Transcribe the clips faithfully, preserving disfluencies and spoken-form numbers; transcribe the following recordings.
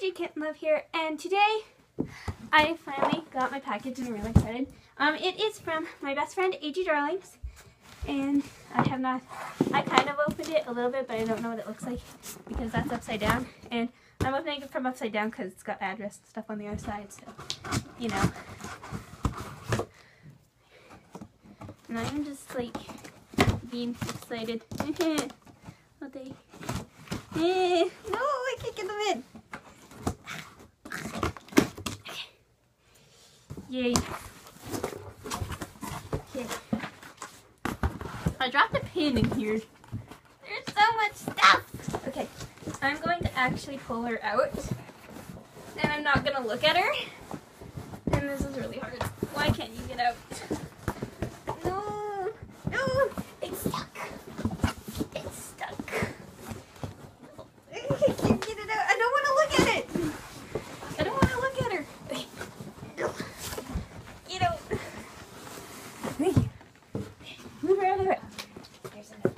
A J Kitten Love here, and today I finally got my package and I'm really excited. Um, it is from my best friend A G Darlings, and I have not, I kind of opened it a little bit, but I don't know what it looks like because that's upside down, and I'm opening it from upside down because it's got address and stuff on the other side, so, you know. And I'm just like being excited. Oh, they, eh, no, I can't get them in. Yay. Okay. I dropped a pin in here. There's so much stuff. Okay, I'm going to actually pull her out. And I'm not going to look at her. And this is really hard. Why can't you get out? No. No. It's stuck. It's stuck. I can't get it out. I don't want to look at it. I don't want to look at her. Okay. Get out. Move her out of the way. There's a note.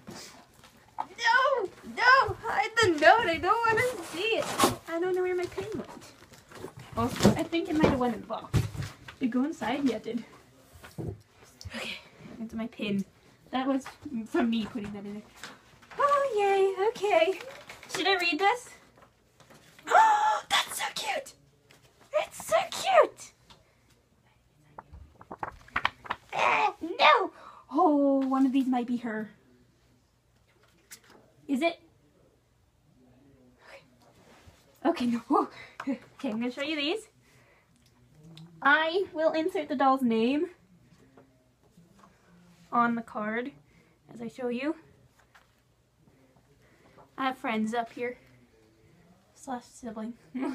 No. No. Hide the note. I don't want to see it. I don't know where my pin went. Also, I think it might have went in the box. Did it go inside? Yeah, it did. Okay, into my pin. That was from me putting that in there. Oh, yay. Okay. Should I read this? Oh, that's so cute. It's so cute. Ah, no. Oh, one of these might be her. Is it? Okay, no. Whoa. Okay, I'm going to show you these. I will insert the doll's name on the card as I show you. I have friends up here. Slash sibling.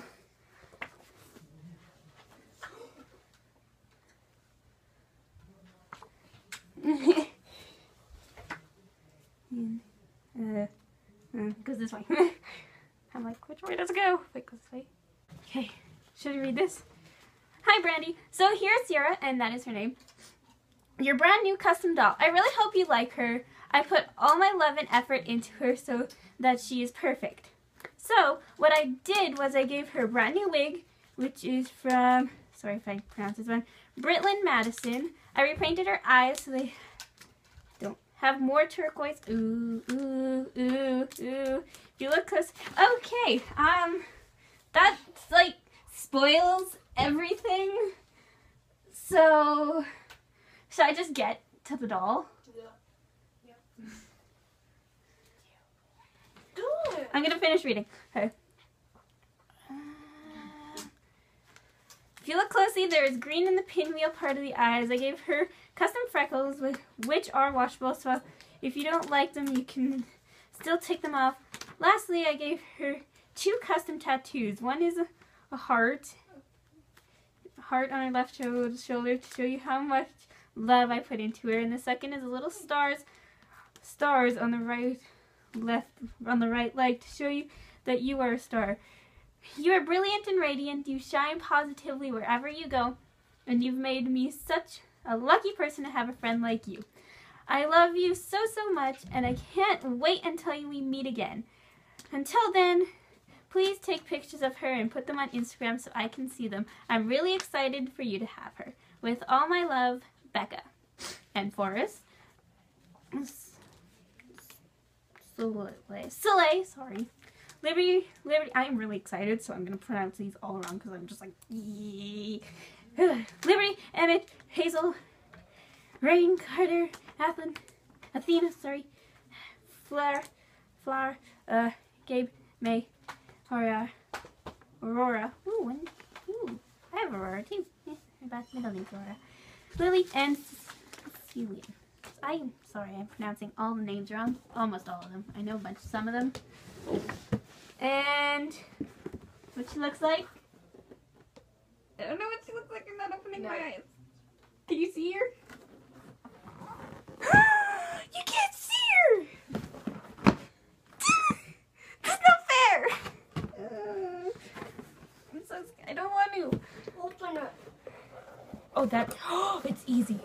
uh, uh, goes this way. I'm like, which way does it go? Like this way. Okay, should I read this? Hi, Brandy. So here's Sierra, and that is her name. Your brand new custom doll. I really hope you like her. I put all my love and effort into her so that she is perfect. So what I did was I gave her a brand new wig, which is from, sorry if I pronounce this wrong, Britland Madison. I repainted her eyes so they don't have more turquoise. Ooh, ooh, ooh, ooh. If you look close, okay, um, that's like spoils everything. So, should I just get to the doll? Yeah. Yeah. Do it. I'm gonna finish reading. Okay. Uh, if you look closely, there is green in the pinwheel part of the eyes. I gave her custom freckles, which are washable, so if you don't like them, you can still take them off. Lastly, I gave her two custom tattoos. One is a, a heart, a heart on her left shoulder to show you how much love I put into her, and the second is a little stars, stars on the right, left, on the right leg to show you that you are a star. You are brilliant and radiant. You shine positively wherever you go, and you've made me such a lucky person to have a friend like you. I love you so, so much, and I can't wait until we meet again. Until then, please take pictures of her and put them on Instagram so I can see them. I'm really excited for you to have her. With all my love, Becca. And Forrest. Soleil. Soleil, sorry. Liberty, Liberty. I'm really excited, so I'm going to pronounce these all wrong because I'm just like, yee. Liberty, Emmett, Hazel, Rain, Carter, Athlon, Athena, sorry, Fleur, Flower, uh, Gabe, May, Aurora, Aurora, ooh, one, ooh, I have Aurora too, yeah, my bad middle name's Aurora, Lily, and Cecilia. I'm sorry, I'm pronouncing all the names wrong, almost all of them, I know a bunch, some of them, and what she looks like, I don't know what she looks like, I'm not opening no. my eyes, can you see her? You can't see her! That's not fair! Uh, I'm so scared. I don't want to. Open it. Oh, that. Oh, it's easy.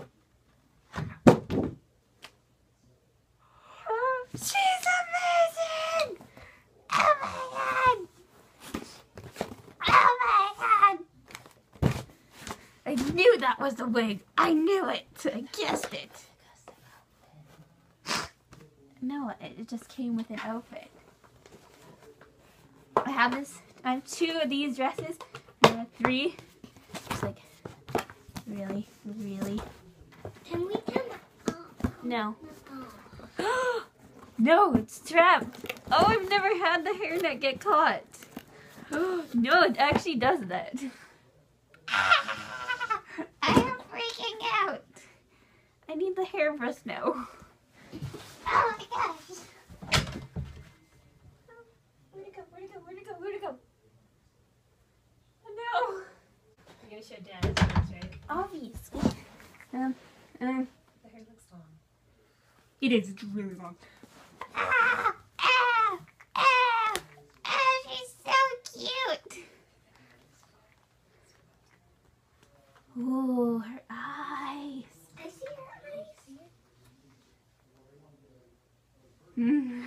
She's amazing! Oh my god! that was the wig. I knew it. I guessed it. No, it just came with an outfit. I have this. I have two of these dresses. I have three. Just like, really, really. Can we come up? No. No, it's trapped. Oh, I've never had the hairnet get caught. No, it actually does that. I am freaking out. I need the hairbrush now. Oh my gosh. Where'd it go? Where'd it go? Where'd it go? Where'd it go? Oh no. You're gonna show Dad his face, right? Obviously. Um, um. The hair looks long. It is. It's really long. Ah! Ah! Ah! Ah! She's so cute. Ooh, her eyes. I see her eyes. Mm.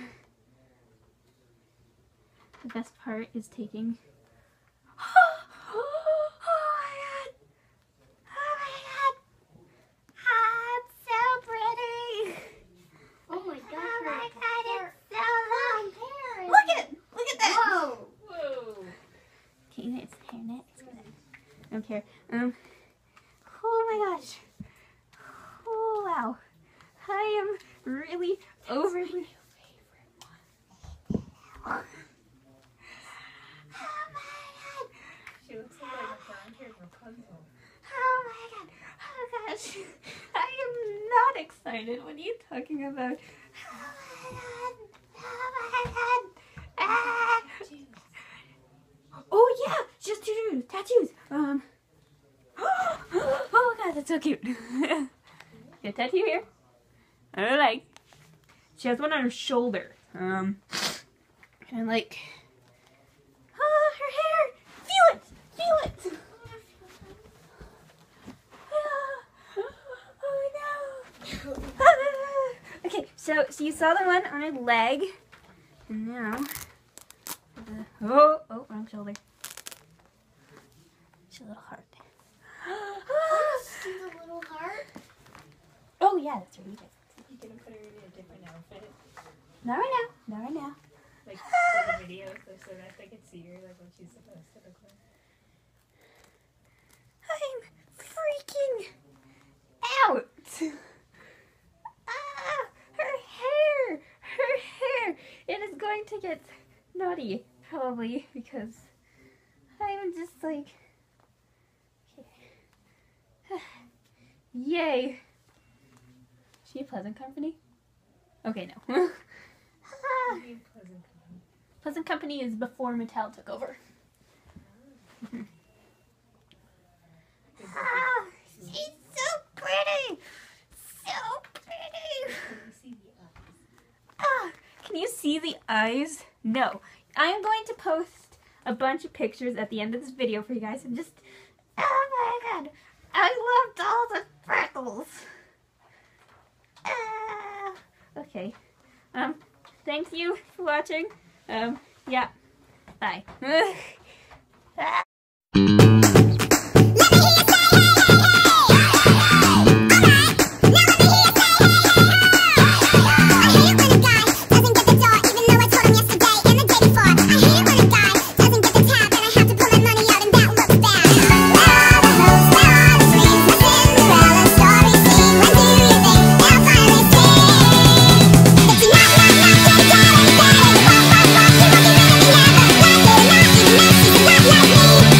The best part is taking. Oh my god! Oh my god! Ah, it's so pretty! Oh my gosh. Oh my her god, hair- it's so long! hair is- Look at it! Look at that! Whoa. Whoa! Okay, it's hairnet. It's gonna. I don't care. Um. Oh my gosh! Oh wow! I am really overly. Oh my god! She looks like a brown-haired Rapunzel. Oh my god! Oh gosh! I am not excited. What are you talking about? Oh my god! Oh my god! Ah! Oh yeah! She has tattoos. Tattoos. Um. Oh my god, that's so cute. Get a tattoo here. I like. She has one on her shoulder. Um. Kind of like. Oh, her hair. Feel it. Feel it. Oh no! Okay, so so you saw the one on her leg, and now the oh oh wrong shoulder. She's a little heart. See the little heart? Oh yeah, that's right. You gonna put her in a different outfit? Not right now. Not right now. Like for the video, so so that they can see her like what she's supposed to look like. I'm freaking out. Ah, her hair, her hair. It is going to get naughty, probably, because I'm just like, okay. Yay. Is she Pleasant Company? Okay, no. Ah, Be Pleasant Company. Pleasant Company is before Mattel took over. Ah, she's so pretty. So pretty. Can you see the eyes? Ah, can you see the eyes? No. I'm going to post a bunch of pictures at the end of this video for you guys and just, oh my god, I loved all the freckles. Ah, okay. Um, thank you for watching. Um, yeah. Bye. Ah. Like me.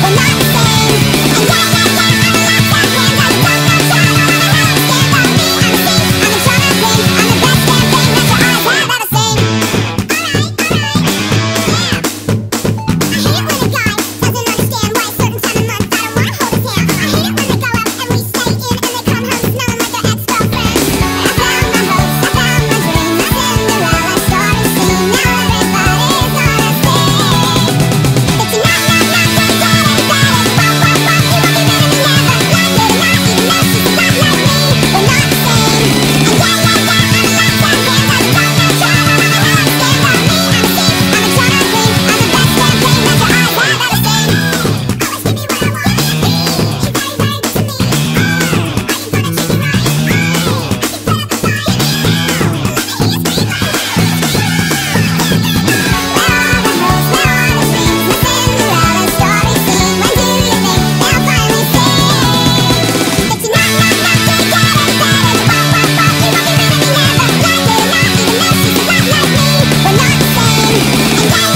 Bye.